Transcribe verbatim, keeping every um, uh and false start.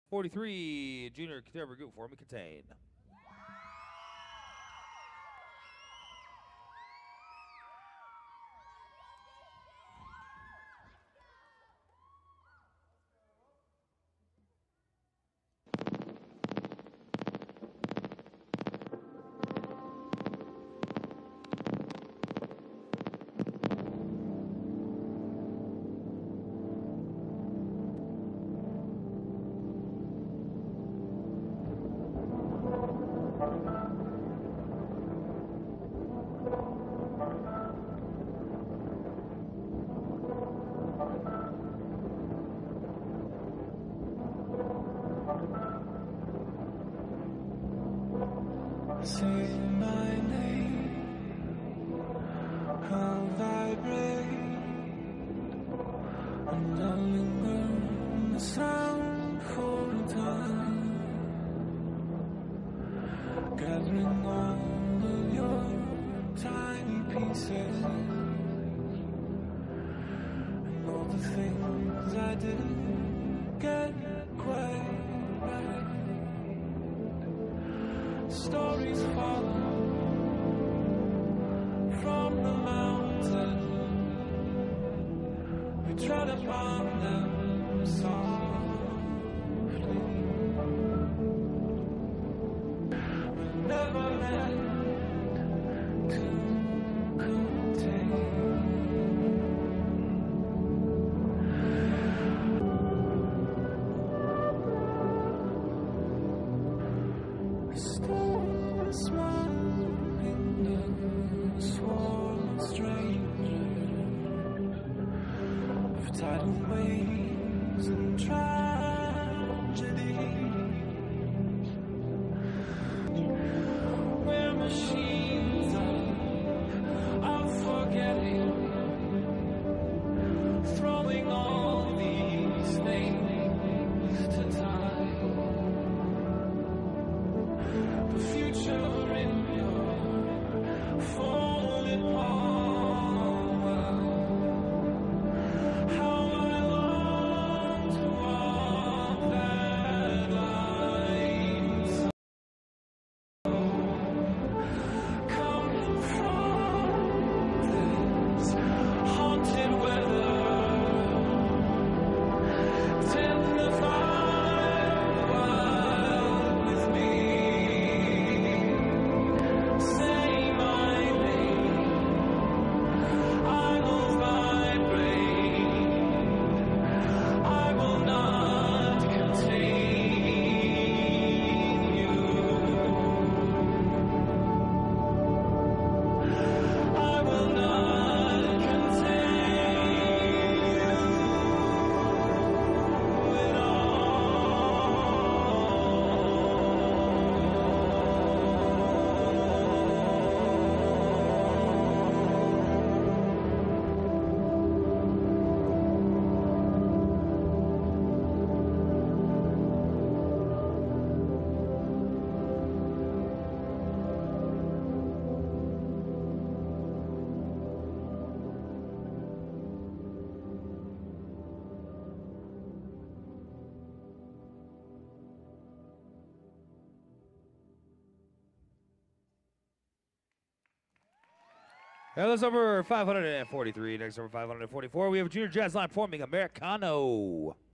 forty-three, Junior Caterpillar Group for me, Contain. Say my name, I'll vibrate, and I'll linger in the sound for a time, gathering all of your tiny pieces, and all the things I didn't get quite right. Stories follow from the mountain. We try to find them softly. We never meant to contain. Still smiling the swarm of strangers of tidal waves and tragedy. We're machines of, of forgetting, throwing all these things to time. The future in your folded palm. How I long to walk that line. So come from this haunted weather. Tend the fire with me. Say my name, I will vibrate, I will not contain you. I will not contain you at And that's number five hundred forty-three. Next, number five hundred forty-four, we have Junior Jazz Line forming Americano.